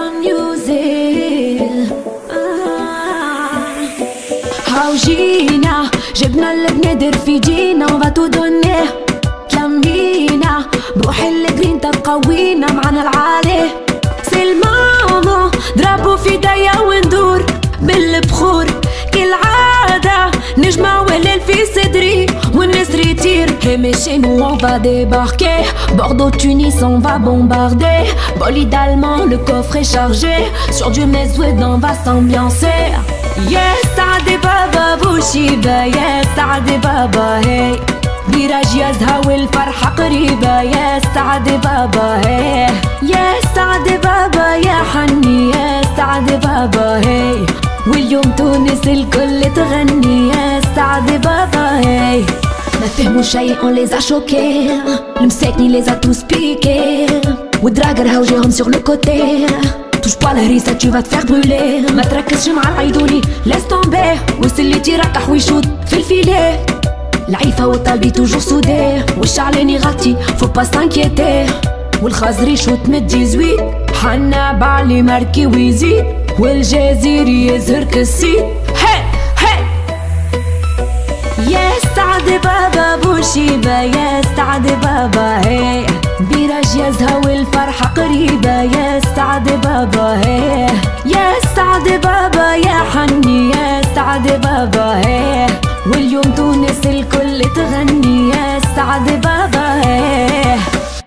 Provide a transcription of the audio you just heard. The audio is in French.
هاوجينا جبنا اللي بندر في جينا on va tout donner تلمينا بروح الجرين تقوينا معنا العالي سي الماما ضربوا في ايديا وندور بالبخور كالعادة نجمع والليل في صدري والنسر يطير Et mais chez nous on va débarquer Bordeaux, Tunis on va bombarder Bolide allemand, le coffre est chargé Sur du mezoued on va s'ambiancer Yes, سعدي بابا بوشيبة Yes, سعدي بابا hey ميراج يزهى والفرحة قريبة Yes, سعدي بابا hey Yes, سعدي بابا يا حني Yes, سعدي بابا hey واليوم تونس الكل تغني Yes, سعدي بابا hey ما فهموا شي on les a choqués المساكني les a tous piqués والدراجر هاوجيهم sur le côté touche pas la هريسة tu vas te faire brûler ما تركزش مع العيدوني laisse tomber وسليتي ركح ويشوط في الفيلي العيفة والطالبي توجور سودي والشعلاني غطي faut pas s'inquiéter والخزري شوت من 18 حنا بعلي مركي ويزيد والجزيري يزهر كالسيد يا سعد بابا بوشيبة يا سعد بابا هي بيراج يزهى والفرحة قريبة يا سعد بابا هي يا سعد بابا يا حني يا سعد بابا هي واليوم تونس الكل تغني يا سعد بابا هي